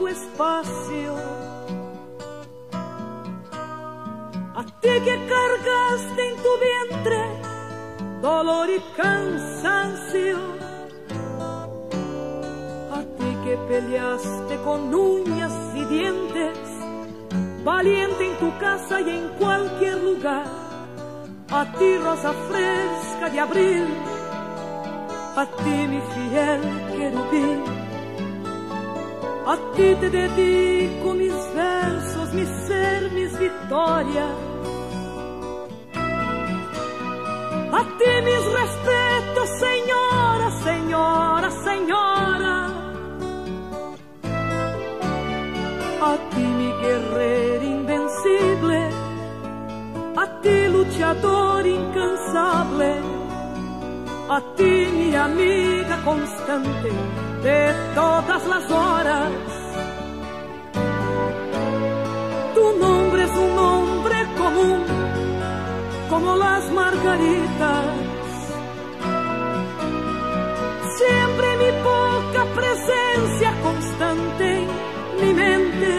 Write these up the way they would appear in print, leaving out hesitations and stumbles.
tu espacio. A ti que cargaste en tu vientre dolor y cansancio. A ti que peleaste con uñas y dientes, valiente en tu casa y en cualquier lugar. A ti, rosa fresca de abril, a ti, mi fiel querubín. A ti te dedico mis versos, mi ser, mis victorias. A ti mis respetos, señora, señora, señora. A ti mi guerrero invencible, a ti luchador incansable, a ti mi amiga constante de todas las horas. Tu nombre es un nombre común como las margaritas. Siempre mi poca presencia constante en mi mente.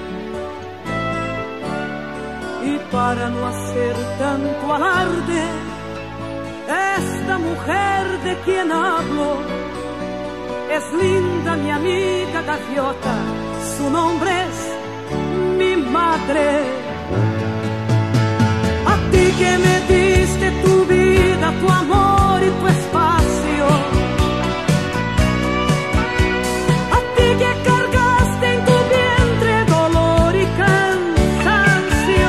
Y para no hacer tanto alarde, esta mujer de quien hablo es linda mi amiga gaviota, su nombre es mi madre. A ti que me diste tu vida, tu amor y tu espacio. A ti que cargaste en tu vientre dolor y cansancio.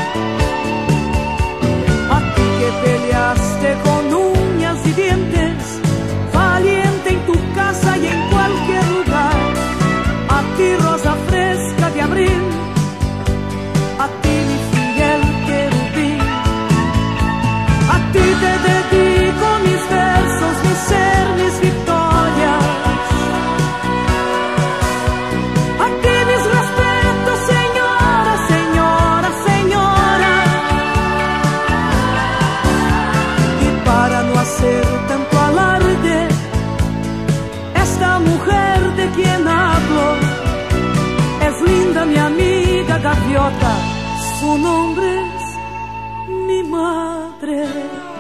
A ti que peleaste con uñas y dientes, valiente en tu casa y en cualquier lugar. A ti, rosa fresca de abril, a ti mi fiel querubín. A ti te dedico mis versos, mi ser, mis victorias. A ti mis respetos, señora, señora, señora. Y para no hacer tanto alarde, esta mujer de quien hablo es linda mi amiga gaviota, su nombre es mi madre.